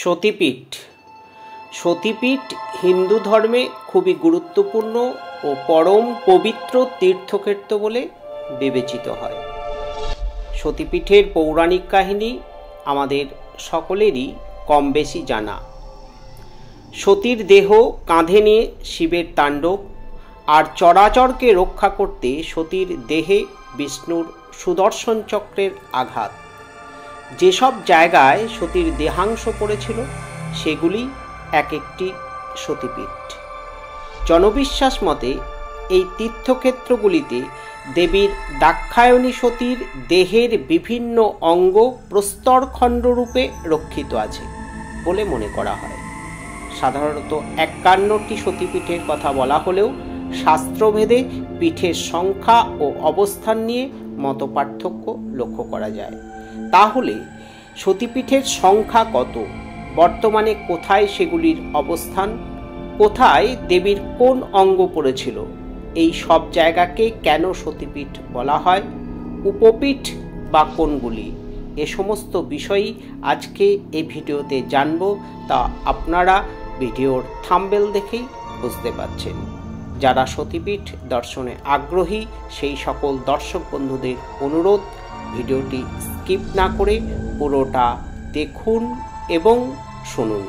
সতীপীঠ। সতীপীঠ হিন্দু ধর্মে খুবই গুরুত্বপূর্ণ ও পরম পবিত্র তীর্থক্ষেত্র বলে বিবেচিত হয়। সতীপীঠের পৌরাণিক কাহিনী আমাদের সকলেরই কম বেশি জানা। সতীর দেহ কাঁধে নিয়ে শিবের তাণ্ডব আর চরাচরকে রক্ষা করতে সতীর দেহে বিষ্ণুর সুদর্শন চক্রের আঘাত। যেসব জায়গায় সতীর দেহাংশ পড়েছিল সেগুলি এক একটি সতীপীঠ। জনবিশ্বাস মতে এই তীর্থক্ষেত্রগুলিতে দেবীর দাক্ষায়ণী সতীর দেহের বিভিন্ন অঙ্গ প্রস্তরখণ্ডরূপে রক্ষিত আছে বলে মনে করা হয়। সাধারণত 51টি সতীপীঠের কথা বলা হলেও শাস্ত্রভেদে পীঠের সংখ্যা ও অবস্থান নিয়ে মতপার্থক্য লক্ষ্য করা যায়। তাহলে সতীপীঠের সংখ্যা কত, বর্তমানে কোথায় সেগুলির অবস্থান, কোথায় দেবীর কোন অঙ্গ পড়েছিল, এই সব জায়গাকে কেন সতীপীঠ বলা হয়, উপপীঠ বা কোনগুলি, এ সমস্ত বিষয়ই আজকে এই ভিডিওতে জানব। তা আপনারা ভিডিওর থাম্বনেল দেখেই বুঝতে পারছেন। যারা সতীপীঠ দর্শনে আগ্রহী সেই সকল দর্শক বন্ধুদের অনুরোধ, ভিডিওটি স্কিপ না করে পুরোটা দেখুন এবং শুনুন।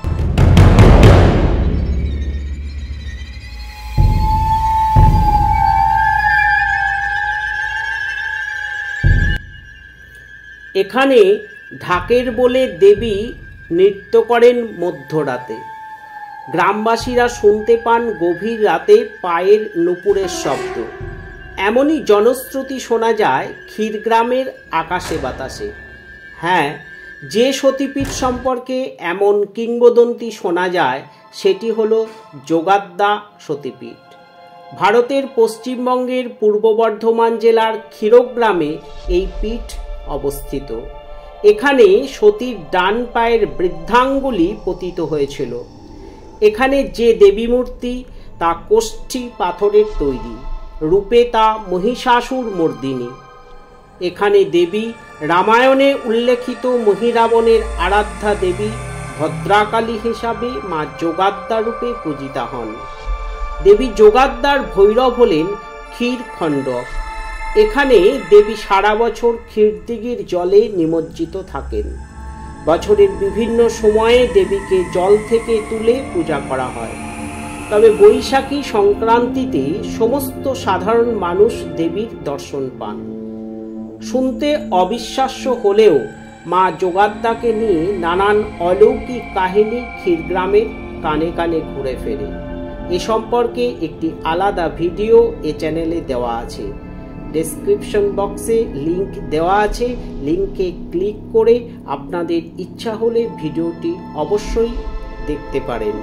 এখানে ঢাকের বলে দেবী নৃত্য করেন মধ্যরাতে। গ্রামবাসীরা শুনতে পান গভীর রাতে পায়ের নুপুরের শব্দ। এমনই জনশ্রুতি শোনা যায় ক্ষীরগ্রামের আকাশে বাতাসে। হ্যাঁ, যে সতীপীঠ সম্পর্কে এমন কিংবদন্তি শোনা যায় সেটি হলো যোগাদ্দা সতীপীঠ। ভারতের পশ্চিমবঙ্গের পূর্ব বর্ধমান জেলার ক্ষীরগ্রামে এই পীঠ অবস্থিত। এখানে সতীর ডান পায়ের বৃদ্ধাঙ্গুলি পতিত হয়েছিল। এখানে যে দেবী মূর্তি তা কোষ্ঠী পাথরের তৈরি, রূপে তা মহিষাসুর মর্দিনী। এখানে দেবী রামায়ণে উল্লেখিত মহিরাবণের আরাধ্যা দেবী ভদ্রাকালী হিসাবে মা যোগাদ্দা রূপে পূজিতা হন। দেবী যোগাদ্দার ভৈরব হলেন ক্ষীরখণ্ডক। এখানে দেবী সারা বছর ক্ষীরদিঘির জলে নিমজ্জিত থাকেন। বছরের বিভিন্ন সময়ে দেবীকে জল থেকে তুলে পূজা করা হয়। তবে বৈশাখী সংক্রান্তিতে সমস্ত সাধারণ মানুষ দেবীর দর্শন পান। শুনতে অবিশ্বাস্য হলেও মা যোগাদ্দাকে নিয়ে নানান অলৌকিক কাহিনী ক্ষীরগ্রামের কানে কানে ঘুরে ফেরে। এ সম্পর্কে একটি আলাদা ভিডিও এ চ্যানেলে দেওয়া আছে। ডেসক্রিপশন বক্সে লিংক দেওয়া আছে, লিংকে ক্লিক করে আপনাদের ইচ্ছা হলে ভিডিওটি অবশ্যই দেখতে পারেন।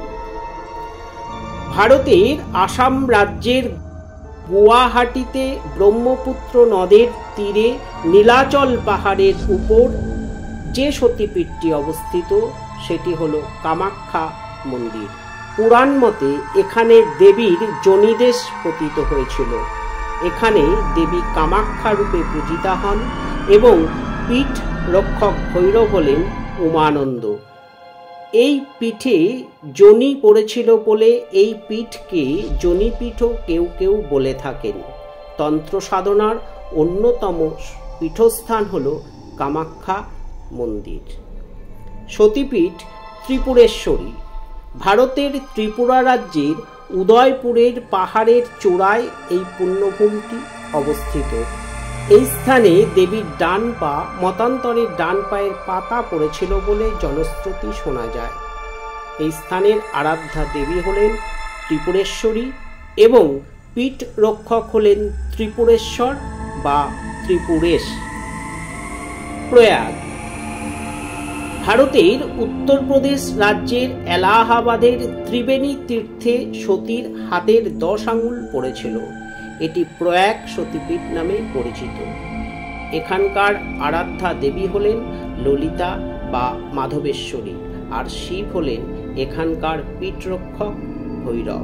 ভারতের আসাম রাজ্যের গুয়াহাটিতে ব্রহ্মপুত্র নদের তীরে নীলাচল পাহাড়ের উপর যে সতীপীঠটি অবস্থিত সেটি হলো কামাখ্যা মন্দির। পুরাণ মতে এখানে দেবীর যোনিদেশ পতিত হয়েছিল। এখানে দেবী কামাখ্যা রূপে পূজিতা হন এবং পীঠ রক্ষক ভৈরব হলেন উমানন্দ। এই পীঠে যোনি পড়েছিল বলে এই পীঠকে যোনিপীঠও কেউ কেউ বলে থাকেন। তন্ত্র সাধনার অন্যতম পীঠস্থান হল কামাখ্যা মন্দির। সতীপীঠ ত্রিপুরেশ্বরী। ভারতের ত্রিপুরা রাজ্যের উদয়পুরের পাহাড়ের চূড়ায় এই পুণ্যভূমিটি অবস্থিত। এই স্থানে দেবীর ডান পা মতান্তরের ডান পায়ের পাতা পড়েছিল বলে জনশ্রুতি শোনা যায়। এই স্থানের আরাধ্যা দেবী হলেন ত্রিপুরেশ্বরী এবং পীঠ রক্ষক হলেন ত্রিপুরেশ্বর বা ত্রিপুরেশ। প্রয়াগ। ভারতের উত্তরপ্রদেশ রাজ্যের এলাহাবাদের ত্রিবেণী তীর্থে সতীর হাতের 10 আঙুল পড়েছিল। এটি প্রয়াগ সতীপীঠ নামে পরিচিত। এখানকার আরাধ্যা দেবী হলেন ললিতা বা মাধবেশ্বরী, আর শিব হলেন এখানকার পীঠরক্ষক ভৈরব।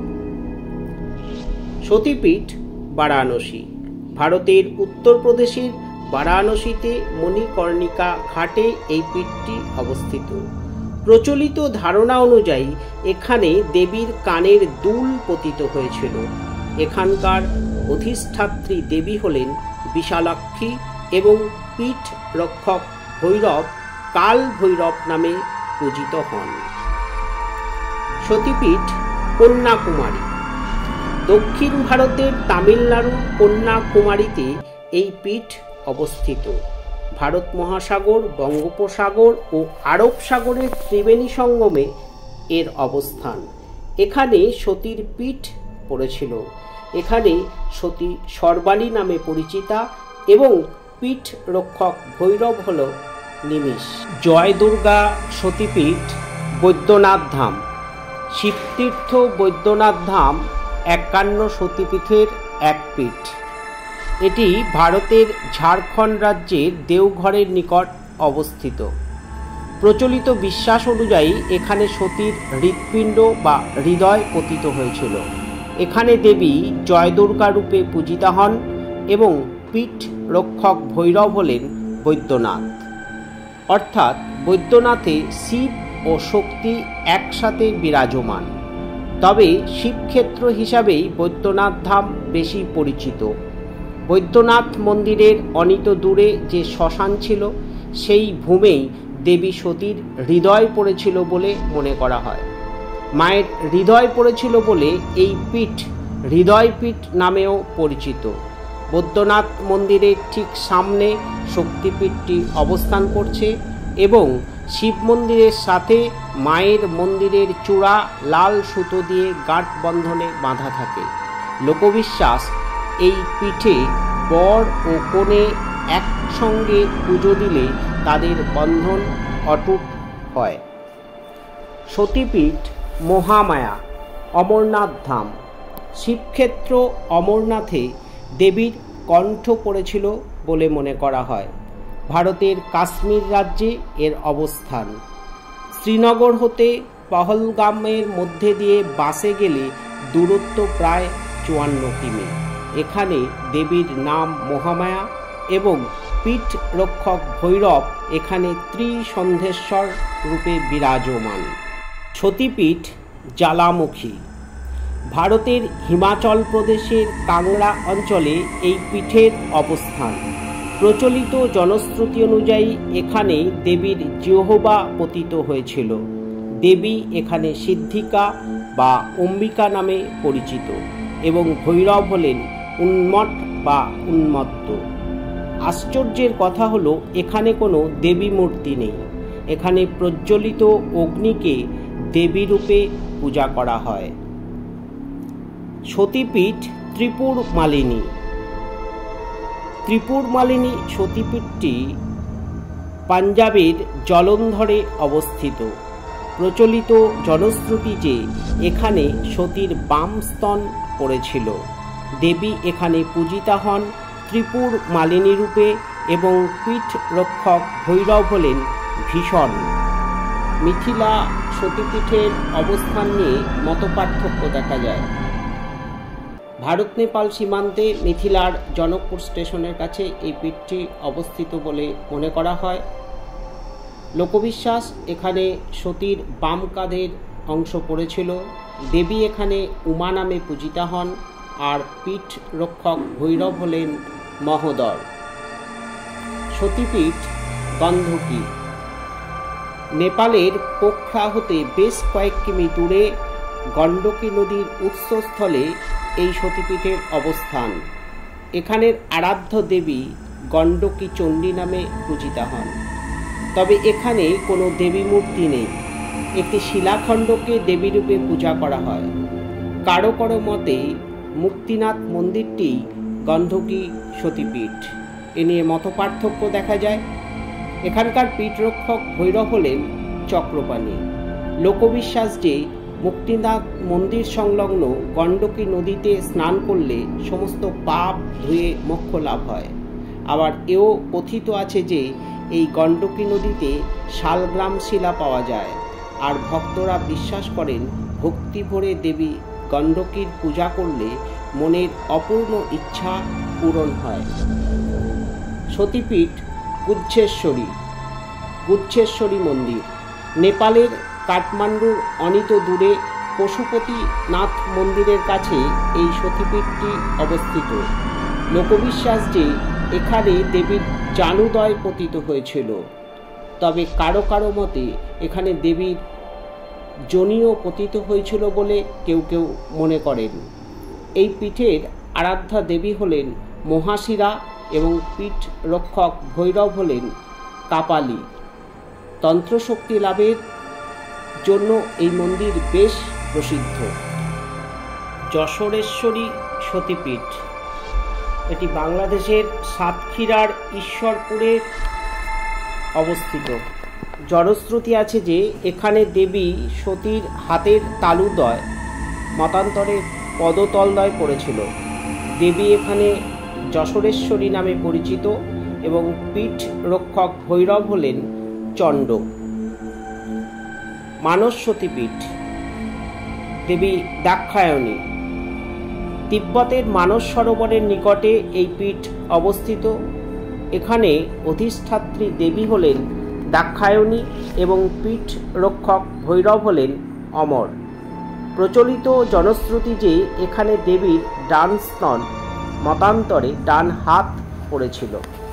সতীপীঠ বারাণসী। ভারতের উত্তরপ্রদেশের বারাণসীতে মণিকর্ণিকা ঘাটে এই পীঠটি অবস্থিত। প্রচলিত ধারণা অনুযায়ী এখানে দেবীর কানের দুল পতিত হয়েছিল। এখানকার অধিষ্ঠাত্রী দেবী হলেন বিশালাক্ষী এবং পীঠ রক্ষক ভৈরব কাল ভৈরব নামে পূজিত হন। সতীপীঠ কন্যাকুমারী। দক্ষিণ ভারতের তামিলনাড়ুর কন্যাকুমারীতে এই পীঠ অবস্থিত। ভারত মহাসাগর, বঙ্গোপসাগর ও আরব সাগরের ত্রিবেণী সঙ্গমে এর অবস্থান। এখানে সতীর পীঠ পড়েছিল। এখানে সতী সর্বাণী নামে পরিচিতা এবং পীঠ রক্ষক ভৈরব হল নিমিষ। জয় দুর্গা সতীপীঠ বৈদ্যনাথ ধাম। শিবতীর্থ বৈদ্যনাথ ধাম 51 সতীপীঠের এক পীঠ। এটি ভারতের ঝাড়খণ্ড রাজ্যের দেওঘরের নিকট অবস্থিত। প্রচলিত বিশ্বাস অনুযায়ী এখানে সতীর হৃৎপিণ্ড বা হৃদয় পতিত হয়েছিল। এখানে দেবী জয় দুর্গা রূপে পূজিতা হন এবং পীঠ রক্ষক ভৈরব হলেন বৈদ্যনাথ। অর্থাৎ বৈদ্যনাথে শিব ও শক্তি একসাথে বিরাজমান। তবে শিবক্ষেত্র হিসাবেই বৈদ্যনাথ ধাম বেশি পরিচিত। বৈদ্যনাথ মন্দিরের অনিত দূরে যে শ্মশান ছিল সেই ভূমেই দেবী সতীর হৃদয় পড়েছিল বলে মনে করা হয়। মায়ের হৃদয় পড়েছিল বলে এই পীঠ হৃদয়পীঠ নামেও পরিচিত। বৈদ্যনাথ মন্দিরের ঠিক সামনে শক্তিপীঠটি অবস্থান করছে এবং শিব মন্দিরের সাথে মায়ের মন্দিরের চূড়া লাল সুতো দিয়ে গাঁট বন্ধনে বাঁধা থাকে। লোকবিশ্বাস এই পীঠে বর ও কনে একসঙ্গে পুজো দিলে তাদের বন্ধন অটুট হয়। সতীপীঠ মহামায়া অমরনাথ ধাম। শিবক্ষেত্র অমরনাথে দেবীর কণ্ঠ পড়েছিল বলে মনে করা হয়। ভারতের কাশ্মীর রাজ্যে এর অবস্থান। শ্রীনগর হতে পহলগামের মধ্যে দিয়ে বাসে গেলে দূরত্ব প্রায় 54 কিমি। এখানে দেবীর নাম মহামায়া এবং পীঠ রক্ষক ভৈরব এখানে ত্রিসন্ধেশ্বর রূপে বিরাজমান। সতীপীঠ জ্বালামুখী। ভারতের হিমাচল প্রদেশের কাংড়া অঞ্চলে এই পীঠের অবস্থান। প্রচলিত জনশ্রুতি অনুযায়ী এখানে দেবীর জিহ্বা পতিত হয়েছিল। দেবী এখানে সিদ্ধিকা বা অম্বিকা নামে পরিচিত এবং ভৈরব হলেন উন্মট বা উন্মত্ত। আশ্চর্যের কথা হলো এখানে কোনো দেবী মূর্তি নেই। এখানে প্রজ্বলিত অগ্নিকে দেবী রূপে পূজা করা হয়। সতীপীঠ ত্রিপুর মালিনী। ত্রিপুর মালিনী সতীপীঠটি পাঞ্জাবের জলন্ধরে অবস্থিত। প্রচলিত জনশ্রুতি যে এখানে সতীর বাম স্তন পড়েছিল। দেবী এখানে পূজিতা হন ত্রিপুর মালিনী রূপে এবং পীঠ রক্ষক ভৈরব হলেন ভীষণ। মিথিলা সতীপীঠের অবস্থান নিয়ে মতপার্থক্য দেখা যায়। ভারত নেপাল সীমান্তে মিথিলার জনকপুর স্টেশনের কাছে এই পীঠটি অবস্থিত বলে মনে করা হয়। লোকবিশ্বাস এখানে সতীর বাম কাঁধের অংশ পড়েছিল। দেবী এখানে উমা নামে পূজিতা হন আর পীঠ রক্ষক ভৈরব হলেন মহোদর। সতীপীঠ গন্ধকী। নেপালের পোখরা হতে বেশ কয়েক কিমি দূরে গণ্ডকী নদীর উৎসস্থলে এই সতীপীঠের অবস্থান। এখানের আরাধ্য দেবী গণ্ডকী চণ্ডী নামে পূজিতা হন। তবে এখানে কোনো দেবী মূর্তি নেই। একটি শিলাখণ্ডকে দেবীরূপে পূজা করা হয়। কারো কারো মতে মুক্তিনাথ মন্দিরটি গন্ধকী সতীপীঠ। এ নিয়ে মতপার্থক্য দেখা যায়। এখানকার পীঠরক্ষক ভৈরব হলেন চক্রপাণি। লোকবিশ্বাস যে মুক্তিনাথ মন্দির সংলগ্ন গণ্ডকী নদীতে স্নান করলে সমস্ত পাপ ধুয়ে মোক্ষ লাভ হয়। আবার এও কথিত আছে যে এই গণ্ডকী নদীতে শালগ্রাম শিলা পাওয়া যায় আর ভক্তরা বিশ্বাস করেন ভক্তি ভরে দেবী গণ্ডকীর পূজা করলে মনের অপূর্ণ ইচ্ছা পূরণ হয়। সতীপীঠ গুচ্ছেশ্বরী। গুচ্ছেশ্বরী মন্দির নেপালের কাঠমান্ডুর অনিত দূরে পশুপতিনাথ মন্দিরের কাছে এই সতীপীঠটি অবস্থিত। লোকবিশ্বাস যে এখানে দেবীর জানুদয় পতিত হয়েছিল, তবে কারো কারো মতে এখানে দেবীর যোনিও পতিত হয়েছিল বলে কেউ কেউ মনে করেন। এই পীঠের আরাধ্যা দেবী হলেন মহাশিরা এবং পীঠ রক্ষক ভৈরব হলেন কাপালি। তন্ত্রশক্তি লাভের জন্য এই মন্দির বেশ প্রসিদ্ধ। যশোরেশ্বরী সতীপীঠ, এটি বাংলাদেশের সাতক্ষীরার ঈশ্বরপুরে অবস্থিত। জনশ্রুতি আছে যে এখানে দেবী সতীর হাতের তালুদ্বয় মতান্তরে পদতলদ্বয় পড়েছিল। দেবী এখানে যশোরেশ্বরী নামে পরিচিত এবং পীঠ রক্ষক ভৈরব হলেন চণ্ড। মানস সতীপীঠ, দেবী দাক্ষায়ণী। তিব্বতের মানস সরোবরের নিকটে এই পীঠ অবস্থিত। এখানে অধিষ্ঠাত্রী দেবী হলেন দাক্ষায়ণী এবং পীঠ রক্ষক ভৈরব হলেন অমর। প্রচলিত জনশ্রুতি যে এখানে দেবীর ডান স্তন মতান্তরে ডান হাত পড়েছিল।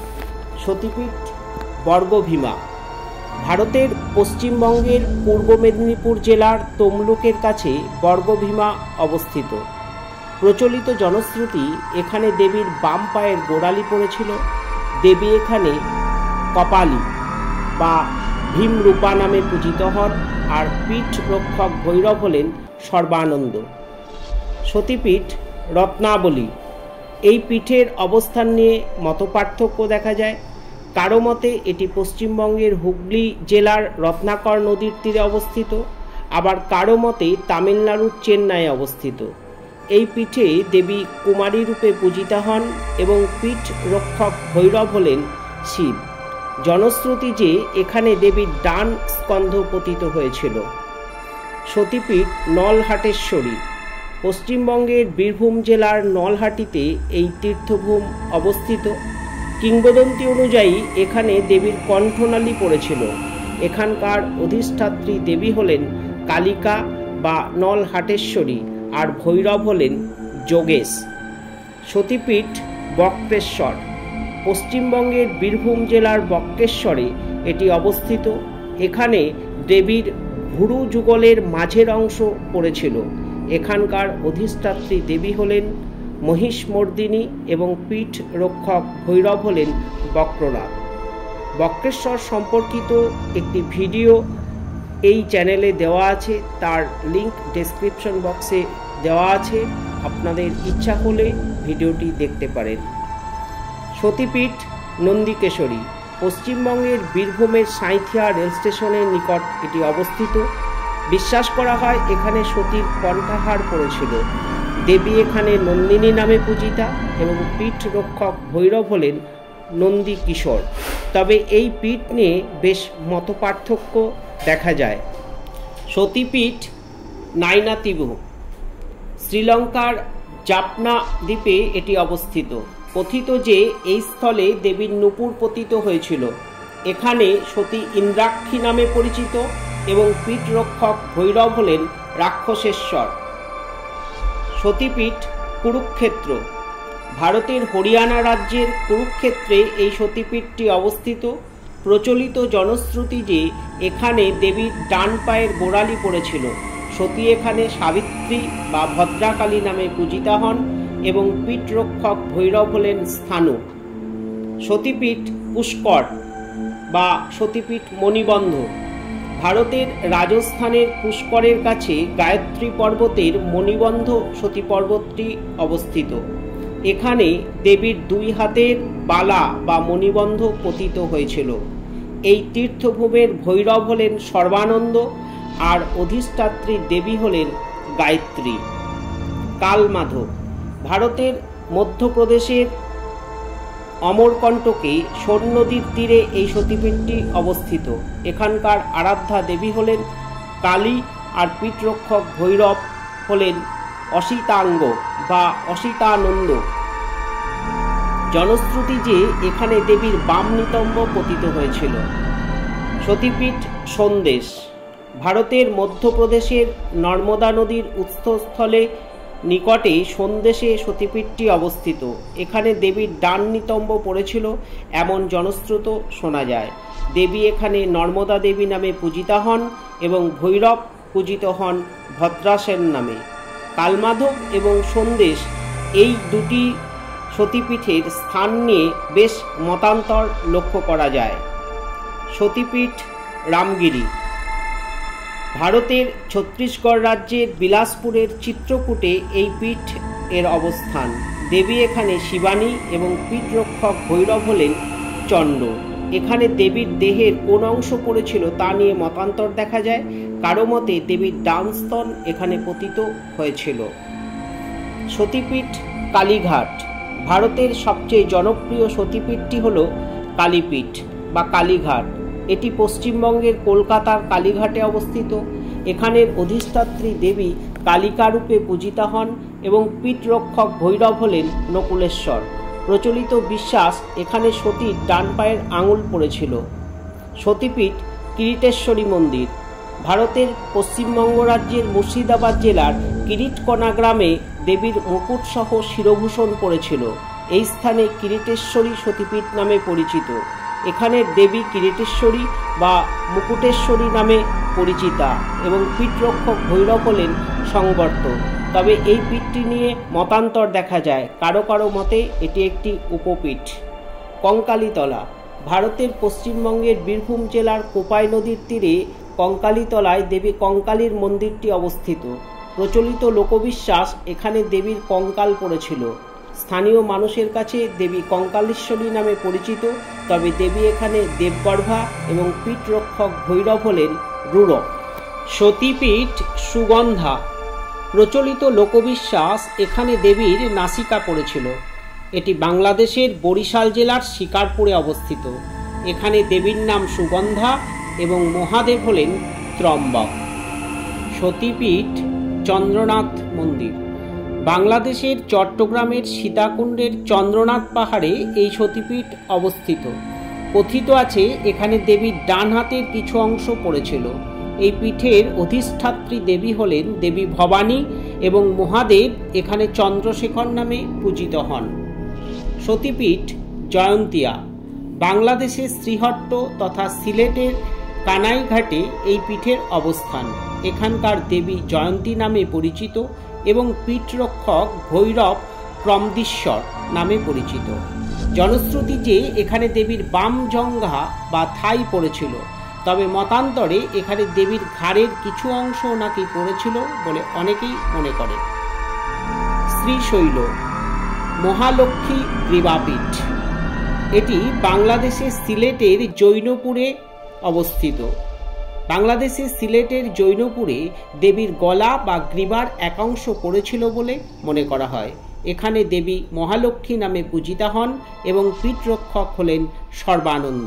সতীপীঠ বর্গভীমা, ভারতের পশ্চিমবঙ্গের পূর্ব মেদিনীপুর জেলার তমলুকের কাছে বর্গভীমা অবস্থিত। প্রচলিত জনশ্রুতি এখানে দেবীর বাম পায়ের গোড়ালি পড়েছিল। দেবী এখানে কপালী বা ভীমরূপা নামে পূজিত হন, আর পীঠ রক্ষক ভৈরব হলেন সর্বানন্দ। সতীপীঠ রত্নাবলী, এই পীঠের অবস্থান নিয়ে মতপার্থক্য দেখা যায়। কারো মতে এটি পশ্চিমবঙ্গের হুগলি জেলার রত্নাকর নদীর তীরে অবস্থিত, আবার কারো মতে তামিলনাড়ুর চেন্নাইয়ে অবস্থিত। এই পীঠে দেবী কুমারী রূপে পূজিতা হন এবং পীঠ রক্ষক ভৈরব হলেন শিব। জনশ্রুতি যে এখানে দেবীর ডান স্কন্ধ পতিত হয়েছিল। সতীপীঠ নলহাটেশ্বরী, পশ্চিমবঙ্গের বীরভূম জেলার নলহাটিতে এই তীর্থভূম অবস্থিত। কিংবদন্তি অনুযায়ী এখানে দেবীর কণ্ঠনালী পড়েছিল। এখানকার অধিষ্ঠাত্রী দেবী হলেন কালিকা বা নলহাটেশ্বরী, আর ভৈরব হলেন যোগেশ। সতীপীঠ বক্রেশ্বর, পশ্চিমবঙ্গের বীরভূম জেলার বক্রেশ্বরে এটি অবস্থিত। এখানে দেবীর ভুরু যুগলের মাঝের অংশ পড়েছিল। এখানকার অধিষ্ঠাত্রী দেবী হলেন মহিষমর্দিনী এবং পীঠ রক্ষক ভৈরব হলেন বক্রনাথ। বক্রেশ্বর সম্পর্কিত একটি ভিডিও এই চ্যানেলে দেওয়া আছে, তার লিংক ডেসক্রিপশন বক্সে দেওয়া আছে, আপনাদের ইচ্ছা হলে ভিডিওটি দেখতে পারেন। সতীপীঠ নন্দিকেশ্বরী, পশ্চিমবঙ্গের বীরভূমের সাঁইথিয়া রেল স্টেশনের নিকট এটি অবস্থিত। বিশ্বাস করা হয় এখানে সতীর কণ্ঠাহার পড়েছিল। দেবী এখানে নন্দিনী নামে পূজিতা এবং পীঠ রক্ষক ভৈরব হলেন নন্দী কিশোর। তবে এই পীঠ নিয়ে বেশ মতপার্থক্য দেখা যায়। সতীপীঠ নাইনাতিভু, শ্রীলঙ্কার জাফনা দ্বীপে এটি অবস্থিত। কথিত যে এই স্থলে দেবীর নূপুর পতিত হয়েছিল। এখানে সতী ইন্দ্রাক্ষী নামে পরিচিত এবং পীঠ রক্ষক ভৈরব হলেন রাক্ষসেশ্বর। সতীপীঠ কুরুক্ষেত্র, ভারতের হরিয়ানা রাজ্যের কুরুক্ষেত্রে এই সতীপীঠটি অবস্থিত। প্রচলিত জনশ্রুতি যে এখানে দেবীর ডান পায়ের গোড়ালি পড়েছিল। সতী এখানে সাবিত্রী বা ভদ্রাকালী নামে পূজিতা হন এবং পীঠ রক্ষক ভৈরব হলেন স্থানু। সতীপীঠ পুষ্কর বা সতীপীঠ মণিবন্ধ, ভারতের রাজস্থানের পুষ্করের কাছে গায়ত্রী পর্বতের মণিবন্ধ সতী পর্বতটি অবস্থিত। এখানে দেবীর দুই হাতের বালা বা মণিবন্ধ পতিত হয়েছিল। এই তীর্থভূমের ভৈরব হলেন সর্বানন্দ, আর অধিষ্ঠাত্রী দেবী হলেন গায়ত্রী। কালমাধব, ভারতের মধ্যপ্রদেশের অমরকণ্টকে সোন নদীর তীরে এই সতীপীঠটি অবস্থিত। এখানকার আরাধ্যা দেবী হলেন কালী, আর পীঠ রক্ষক ভৈরব হলেন অসিতাঙ্গ বা অসিতানন্দ। জনশ্রুতি যে এখানে দেবীর বাম নিতম্ব পতিত হয়েছিল। সতীপীঠ সন্দেশ, ভারতের মধ্যপ্রদেশের নর্মদা নদীর উৎসস্থলে নিকটে সন্দেশে সতীপীঠটি অবস্থিত। এখানে দেবীর ডান নিতম্ব পড়েছিল এমন জনশ্রুত শোনা যায়। দেবী এখানে নর্মদা দেবী নামে পূজিতা হন এবং ভৈরব পূজিত হন ভদ্রাসেন নামে। কালমাধব এবং সন্দেশ এই দুটি সতীপীঠের স্থান নিয়ে বেশ মতান্তর লক্ষ্য করা যায়। সতীপীঠ রামগিরি। ভারতের ছত্তিশগড় রাজ্যের বিলাসপুরের চিত্রকূটে এই পীঠ এর অবস্থান। দেবী এখানে শিবানী এবং পীঠরক্ষক ভৈরব হলেন চণ্ড। এখানে দেবীর দেহের কোন অংশ পড়েছিল তা নিয়ে মতান্তর দেখা যায়। কারো মতে দেবীর ডান স্তন এখানে পতিত হয়েছিল। সতীপীঠ কালীঘাট। ভারতের সবচেয়ে জনপ্রিয় সতীপীঠটি হল কালীপীঠ বা কালীঘাট। এটি পশ্চিমবঙ্গের কলকাতার কালীঘাটে অবস্থিত। এখানের অধিষ্ঠাত্রী দেবী কালিকা রূপে পূজিতা হন এবং পীঠরক্ষক ভৈরব হলেন নকুলেশ্বর। প্রচলিত বিশ্বাস এখানে সতীর ডান পায়ের আঙুল পড়েছিল। সতীপীঠ কিরিটেশ্বরী মন্দির। ভারতের পশ্চিমবঙ্গ রাজ্যের মুর্শিদাবাদ জেলার কিরিটকণা গ্রামে দেবীর মুকুট সহ শিরভূষণ পড়েছিল। এই স্থানে কিরিটেশ্বরী সতীপীঠ নামে পরিচিত। এখানের দেবী কিরিটেশ্বরী বা মুকুটেশ্বরী নামে পরিচিতা এবং পীঠরক্ষক ভৈরব হলেন সংবর্ত। তবে এই পীঠটি নিয়ে মতান্তর দেখা যায়। কারো কারো মতে এটি একটি উপপীঠ। কঙ্কালীতলা। ভারতের পশ্চিমবঙ্গের বীরভূম জেলার কোপাই নদীর তীরে কঙ্কালীতলায় দেবী কঙ্কালীর মন্দিরটি অবস্থিত। প্রচলিত লোকবিশ্বাস এখানে দেবীর কঙ্কাল পড়েছিল। স্থানীয় মানুষের কাছে দেবী কঙ্কালীশ্বরী নামে পরিচিত। তবে দেবী এখানে দেবগর্ভা এবং পীঠরক্ষক ভৈরব হলেন রূঢ়। সতীপীঠ সুগন্ধা। প্রচলিত লোকবিশ্বাস এখানে দেবীর নাসিকা পড়েছিল। এটি বাংলাদেশের বরিশাল জেলার শিকারপুরে অবস্থিত। এখানে দেবীর নাম সুগন্ধা এবং মহাদেব হলেন ত্রম্বক। সতীপীঠ চন্দ্রনাথ মন্দির। বাংলাদেশের চট্টগ্রামের সীতাকুণ্ডের চন্দ্রনাথ পাহাড়ে এই সতীপীঠ অবস্থিত। কথিত আছে এখানে দেবীর ডান হাতের কিছু অংশ পড়েছিল। এই পীঠের অধিষ্ঠাত্রী দেবী হলেন দেবী ভবানী এবং মহাদেব এখানে চন্দ্রশেখর নামে পূজিত হন। সতীপীঠ জয়ন্তিয়া। বাংলাদেশের শ্রীহট্ট তথা সিলেটের কানাইঘাটে এই পীঠের অবস্থান। এখানকার দেবী জয়ন্তী নামে পরিচিত এবং পীঠরক্ষক ভৈরব ক্রমদীশ্বর নামে পরিচিত। জনশ্রুতি যে এখানে দেবীর বাম জঙ্ঘা বা থাই পড়েছিল। তবে মতান্তরে এখানে দেবীর ঘাড়ের কিছু অংশ নাকি পড়েছিল বলে অনেকেই মনে করে। শ্রীশৈল মহালক্ষ্মী গ্রীবাপীঠ। এটি বাংলাদেশের সিলেটের জৈনপুরে অবস্থিত। বাংলাদেশের সিলেটের জৈনপুরে দেবীর গলা বা গ্রীবার একাংশ পড়েছিল বলে মনে করা হয়। এখানে দেবী মহালক্ষ্মী নামে পূজিতা হন এবং পীঠরক্ষক হলেন সর্বানন্দ।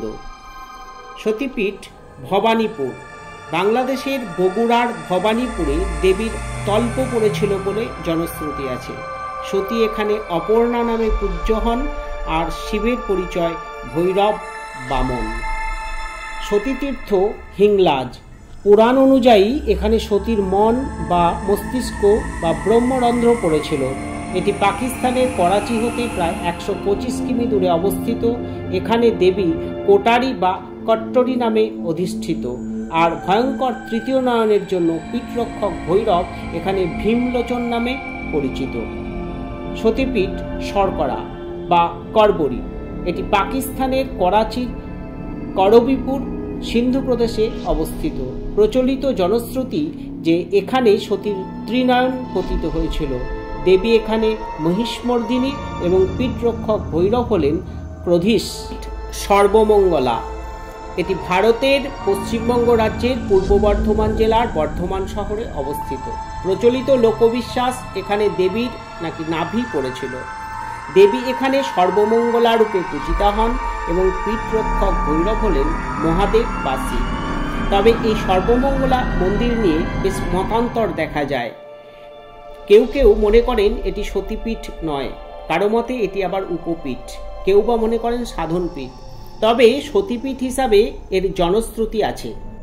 সতীপীঠ ভবানীপুর। বাংলাদেশের বগুড়ার ভবানীপুরে দেবীর তল্প পড়েছিল বলে জনশ্রুতি আছে। সতী এখানে অপর্ণা নামে পূজ্য হন আর শিবের পরিচয় ভৈরব বামন। সতীতীর্থ হিংলাজ। পুরাণ অনুযায়ী এখানে সতীর মন বা মস্তিষ্ক বা ব্রহ্মরন্ধ্র পড়েছিল। এটি পাকিস্তানের করাচি হতে প্রায় 125 কিমি দূরে অবস্থিত। এখানে দেবী কোটারি বা কট্টরি নামে অধিষ্ঠিত আর ভয়ঙ্কর তৃতীয় নয়নের জন্য পীঠরক্ষক ভৈরব এখানে ভীমলোচন নামে পরিচিত। সতীপীঠ শর্করা বা করবরী। এটি পাকিস্তানের করাচির করবিপুর সিন্ধু প্রদেশে অবস্থিত। প্রচলিত জনশ্রুতি যে এখানে সতীর ত্রিনয়ন পতিত হয়েছিল। দেবী এখানে মহিষমর্দিনী এবং পীঠরক্ষক ভৈরব হলেন ক্রোধীশ। সর্বমঙ্গলা। এটি ভারতের পশ্চিমবঙ্গ রাজ্যের পূর্ব বর্ধমান জেলার বর্ধমান শহরে অবস্থিত। প্রচলিত লোকবিশ্বাস এখানে দেবীর নাকি নাভি পড়েছিল। দেবী এখানে সর্বমঙ্গলা রূপে পূজিতা হন এবং পীঠরক্ষক ভৈরব হলেন মহাদেব বাসী। তবে এই সর্বমঙ্গলা মন্দির নিয়ে বেশ মতান্তর দেখা যায়। কেউ কেউ মনে করেন এটি সতীপীঠ নয়, কারো মতে এটি আবার উপপীঠ, কেউ বা মনে করেন সাধনপীঠ। তবে সতীপীঠ হিসাবে এর জনশ্রুতি আছে।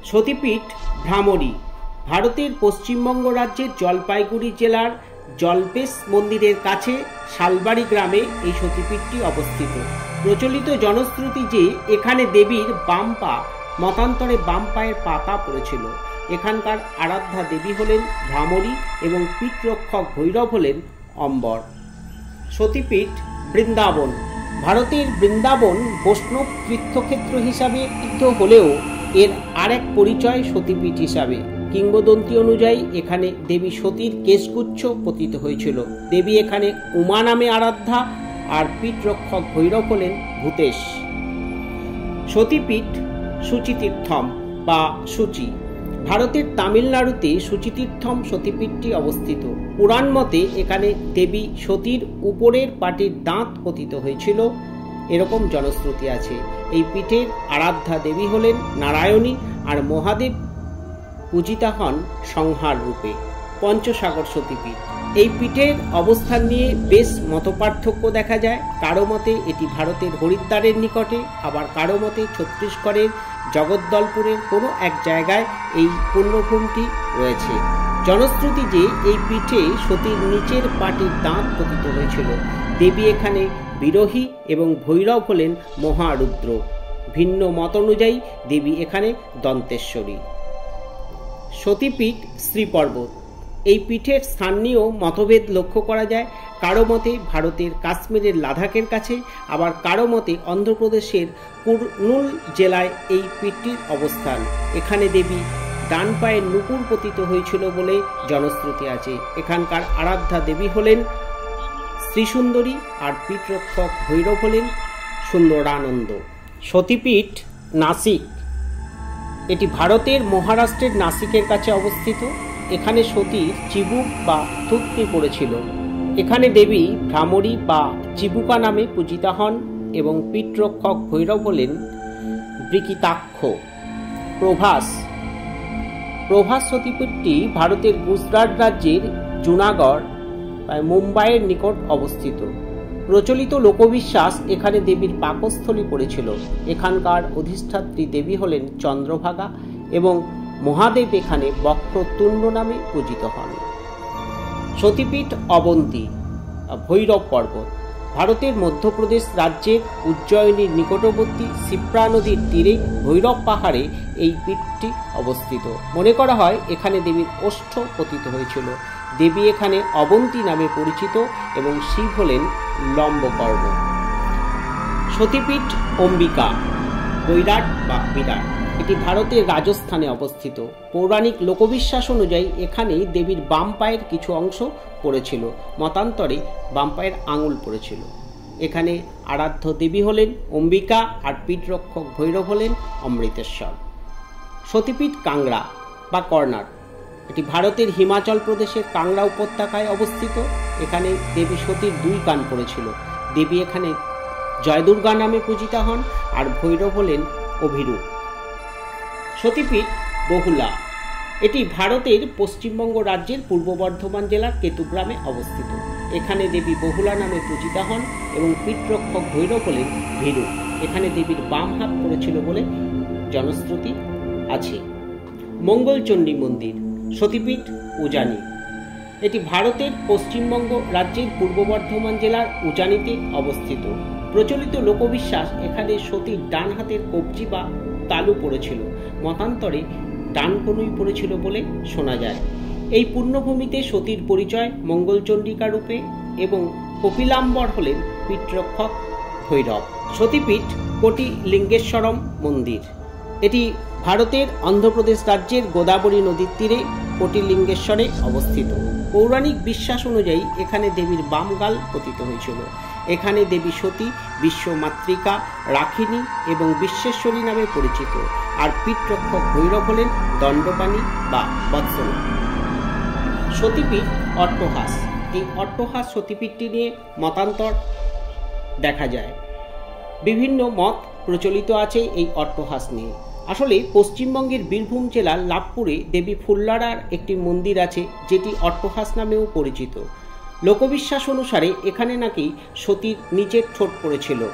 সতীপীঠ ভ্রামরী ভারতের পশ্চিমবঙ্গ রাজ্যের জলপাইগুড়ি জেলার জলপেশ মন্দিরের কাছে শালবাড়ি গ্রামে এই সতীপীঠটি অবস্থিত। প্রচলিত জনশ্রুতি যে এখানে দেবীর বাম পা মতান্তরে বাম পায়ের পাতা পড়েছিল। এখানকার আরাধ্যা দেবী হলেন ভ্রামরী এবং পীঠরক্ষক ভৈরব হলেন অম্বর। সতীপীঠ বৃন্দাবন ভারতের বৃন্দাবন বৈষ্ণব তীর্থক্ষেত্র হিসাবে প্রসিদ্ধ হলেও এর আরেক পরিচয় সতীপীঠ হিসাবে। কিংবদন্তি অনুযায়ী এখানে দেবী সতীর কেশগুচ্ছ পতিত হয়েছিল। দেবী এখানে উমা নামে আরাধ্যা, আর পীঠরক্ষক ভৈরব হলেন ভূতেশ। সতীপীঠ সুচিতীর্থম বা সূচি ভারতের তামিলনাড়ুতে সুচিতীর্থম সতীপীঠটি অবস্থিত। পুরাণ মতে এখানে দেবী সতীর উপরের পাটির দাঁত পতিত হয়েছিল, এরকম জনশ্রুতি আছে। এই পীঠের আরাধ্যা দেবী হলেন নারায়ণী, আর মহাদেব পূজিতা হন সংহার রূপে। পঞ্চসাগর সতীপীঠ এই পীঠের অবস্থান নিয়ে বেশ মতপার্থক্য দেখা যায়। কারো মতে এটি ভারতের হরিদ্বারের নিকটে, আবার কারো মতে ছত্তিশগড়ের জগদ্দলপুরের কোনো এক জায়গায় এই পুণ্যভূমিটি রয়েছে। জনশ্রুতি যে এই পীঠে সতীর নিচের পাটির দাঁত পতিত হয়েছিল। দেবী এখানে বিরোহী এবং ভৈরব হলেন মহারুদ্র। ভিন্ন মত অনুযায়ী দেবী এখানে দন্তেশ্বরী। সতীপীঠ শ্রীপর্বত এই পীঠের স্থান নিয়েও মতভেদ লক্ষ্য করা যায়। কারো মতে ভারতের কাশ্মীরের লাদাখের কাছে, আবার কারো মতে অন্ধ্রপ্রদেশের কুর্নুল জেলায় এই পীঠটির অবস্থান। এখানে দেবী ডান পায়ের নুপুর পতিত হয়েছিল বলে জনশ্রুতি আছে। এখানকার আরাধ্যা দেবী হলেন শ্রীসুন্দরী, আর পীঠরক্ষক ভৈরব হলেন সুন্দরানন্দ। সতীপীঠ নাসিক এটি ভারতের মহারাষ্ট্রের নাসিকের কাছে অবস্থিত। এখানে সতীর চিবুক বা থুতনি পড়েছিল। এখানে দেবী ভ্রামরী বা চিবুকা নামে পূজিতা হন এবং পীঠরক্ষক ভৈরব হলেন বৃকিতাক্ষ। প্রভাস সতীপীঠটি ভারতের গুজরাট রাজ্যের জুনাগড় মুম্বাইয়ের নিকট অবস্থিত। প্রচলিত লোকবিশ্বাস এখানে দেবীর পাকস্থলী পড়েছিল। এখানকার অধিষ্ঠাত্রী দেবী হলেন চন্দ্রভাগা এবং মহাদেব এখানে বক্রতুণ্ড নামে পূজিত হন। সতীপীঠ অবন্তী ভৈরব পর্বত ভারতের মধ্যপ্রদেশ রাজ্যের উজ্জয়িনীর নিকটবর্তী শিপ্রা নদীর তীরে ভৈরব পাহাড়ে এই পীঠটি অবস্থিত। মনে করা হয় এখানে দেবীর ওষ্ঠ পতিত হয়েছিল। দেবী এখানে অবন্তী নামে পরিচিত এবং শিব হলেন লম্বকর্ণ। সতীপীঠ অম্বিকা বৈরাট বা বিরাট এটি ভারতের রাজস্থানে অবস্থিত। পৌরাণিক লোকবিশ্বাস অনুযায়ী এখানে দেবীর বাম পায়ের কিছু অংশ পড়েছিল, মতান্তরে বাম পায়ের আঙুল পড়েছিল। এখানে আরাধ্য দেবী হলেন অম্বিকা, আর পীঠরক্ষক ভৈরব হলেন অমৃতেশ্বর। সতীপীঠ কাংড়া বা কর্নাট এটি ভারতের হিমাচল প্রদেশের কাংড়া উপত্যকায় অবস্থিত। এখানে দেবী সতীর দুই কান পড়েছিল। দেবী এখানে জয়দুর্গা নামে পূজিতা হন, আর ভৈরব হলেন অভিরূপ। সতীপীঠ বহুলা এটি ভারতের পশ্চিমবঙ্গ রাজ্যের পূর্ব বর্ধমান জেলার কেতুগ্রামে অবস্থিত। এখানে দেবী বহুলা নামে পূজিতা হন এবং পীঠরক্ষক ভৈরব হলেন ভীরু। এখানে দেবীর বাম হাত পড়েছিল বলে জনশ্রুতি আছে। মঙ্গলচণ্ডী মন্দির সতীপীঠ উজানি এটি ভারতের পশ্চিমবঙ্গ রাজ্যের পূর্ব বর্ধমান জেলার উজানিতে অবস্থিত। প্রচলিত লোকবিশ্বাস এখানে সতীর ডান হাতের কবজি বা তালু পড়েছিল, মতান্তরে ডান কনুই পড়েছিল বলে শোনা যায়। এই পুণ্যভূমিতে সতীর পরিচয় মঙ্গলচণ্ডিকা রূপে এবং কপিলাম্বর হলেন পীঠরক্ষক ভৈরব। সতীপীঠ কোটি লিঙ্গেশ্বরম মন্দির এটি ভারতের অন্ধ্রপ্রদেশ রাজ্যের গোদাবরী নদীর তীরে কোটিলিঙ্গেশ্বরে অবস্থিত। পৌরাণিক বিশ্বাস অনুযায়ী এখানে দেবীর বাম গাল পতিত হয়েছিল। এখানে দেবী সতী বিশ্বমাতৃকা, রাখিনী এবং বিশ্বেশ্বরী নামে পরিচিত, আর পীঠরক্ষক ভৈরব হলেন দণ্ডপাণি বা বৎসলা। সতীপীঠ অট্টহাস এই অট্টহাস সতীপীঠটি নিয়ে মতান্তর দেখা যায়। বিভিন্ন মত প্রচলিত আছে এই অট্টহাস নিয়ে। আসলে পশ্চিমবঙ্গের বীরভূম জেলার লাভপুরে দেবী ফুল্লারার একটি মন্দির আছে, যেটি অট্টহাস নামেও পরিচিত। লোকবিশ্বাস অনুসারে এখানে নাকি সতীর নিচের ঠোঁট পড়েছিল।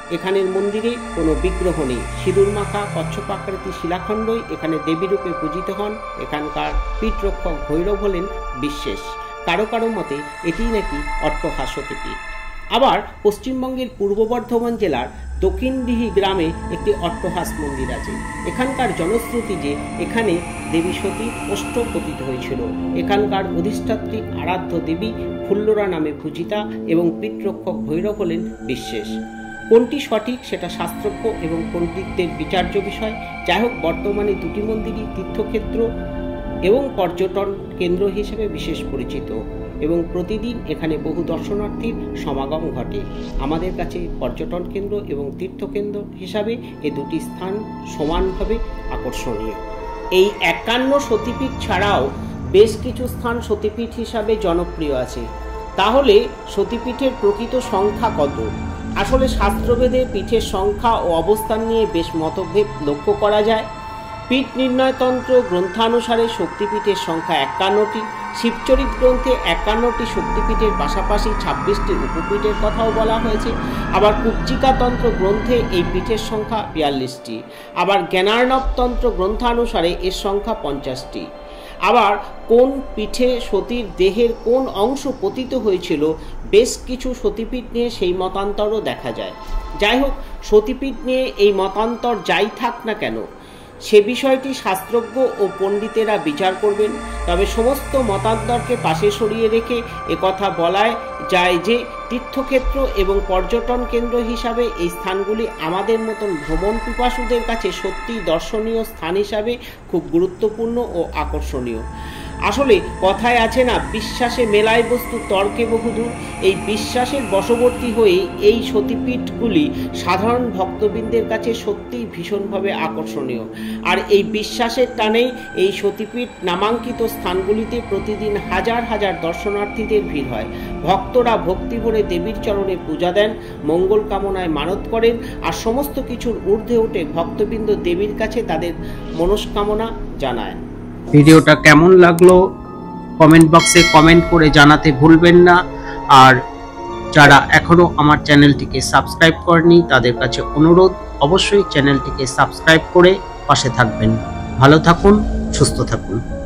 এখানের মন্দিরে কোনো বিগ্রহ নেই, সিঁদুর মাখা কচ্ছপাকৃতি শিলাখণ্ডই এখানে দেবীরূপে পূজিত হন। এখানকার পীঠরক্ষক ভৈরব হলেন বিশেষ। কারো কারো মতে এটিই নাকি অট্টহাস সতীপীঠ। আবার পশ্চিমবঙ্গের পূর্ব বর্ধমান জেলার দক্ষিণডিহি গ্রামে একটি অট্টহাস মন্দির আছে। এখানকার জনশ্রুতি যে এখানে দেবী সতী অষ্ট পতিত হয়েছিল। এখানকার অধিষ্ঠাত্রী আরাধ্য দেবী ফুল্লরা নামে পূজিতা এবং পীঠরক্ষক ভৈরব হলেন বিশেষ। কোনটি সঠিক সেটা শাস্ত্রজ্ঞ এবং পণ্ডিতদের বিচার্য বিষয়। যাই হোক, বর্তমানে দুটি মন্দিরই তীর্থক্ষেত্র এবং পর্যটন কেন্দ্র হিসেবে বিশেষ পরিচিত এবং প্রতিদিন এখানে বহু দর্শনার্থীর সমাগম ঘটে। আমাদের কাছে পর্যটন কেন্দ্র এবং তীর্থকেন্দ্র হিসাবে এই দুটি স্থান সমানভাবে আকর্ষণীয়। এই 51 সতীপীঠ ছাড়াও বেশ কিছু স্থান সতীপীঠ হিসাবে জনপ্রিয় আছে। তাহলে সতীপীঠের প্রকৃত সংখ্যা কত? আসলে শাস্ত্রভেদে পীঠের সংখ্যা ও অবস্থান নিয়ে বেশ মতভেদ লক্ষ্য করা যায়। পীঠ নির্ণয়তন্ত্র গ্রন্থানুসারে শক্তিপীঠের সংখ্যা 51টি। শিবচরিত গ্রন্থে 51টি শক্তিপীঠের পাশাপাশি 26টি উপপীঠের কথাও বলা হয়েছে। আবার কুব্জিকাতন্ত্র গ্রন্থে এই পীঠের সংখ্যা 42টি। আবার জ্ঞানার্ণবতন্ত্র গ্রন্থানুসারে এর সংখ্যা 50টি। আবার কোন পীঠে সতীর দেহের কোন অংশ পতিত হয়েছিল বেশ কিছু সতীপীঠ নিয়ে সেই মতান্তরও দেখা যায়। যাই হোক, সতীপীঠ নিয়ে এই মতান্তর যাই থাক না কেন, সে বিষয়টি শাস্ত্রজ্ঞ ও পণ্ডিতেরা বিচার করবেন। তবে সমস্ত মতান্তরকে পাশে সরিয়ে রেখে একথা বলা যায় যে তীর্থক্ষেত্র এবং পর্যটন কেন্দ্র হিসাবে এই স্থানগুলি আমাদের মতন ভ্রমণ পিপাসুদের কাছে সত্যিই দর্শনীয় স্থান হিসাবে খুব গুরুত্বপূর্ণ ও আকর্ষণীয়। আসলে কথায় আছে না, বিশ্বাসে মেলায় বস্তু তর্কে বহুদূর। এই বিশ্বাসের বশবর্তী হয়ে এই সতীপীঠগুলি সাধারণ ভক্তবৃন্দের কাছে সত্যিই ভীষণভাবে আকর্ষণীয়। আর এই বিশ্বাসের টানেই এই সতীপীঠ নামাঙ্কিত স্থানগুলিতে প্রতিদিন হাজার হাজার দর্শনার্থীদের ভিড় হয়। ভক্তরা ভক্তি ভরে দেবীর চরণে পূজা দেন, মঙ্গল কামনায় মানত করেন, আর সমস্ত কিছুর ঊর্ধ্বে উঠে ভক্তবৃন্দ দেবীর কাছে তাদের মনস্কামনা জানায়। ভিডিওটা কেমন লাগলো কমেন্ট বক্সে কমেন্ট করে জানাতে ভুলবেন না। আর যারা এখনো আমার চ্যানেলটিকে সাবস্ক্রাইব করেনি তাদের কাছে অনুরোধ, অবশ্যই চ্যানেলটিকে সাবস্ক্রাইব করে পাশে থাকবেন। ভালো থাকুন, সুস্থ থাকুন।